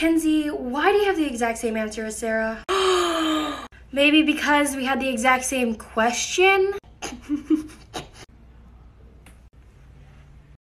Mackenzie, why do you have the exact same answer as Sarah? Maybe because we had the exact same question?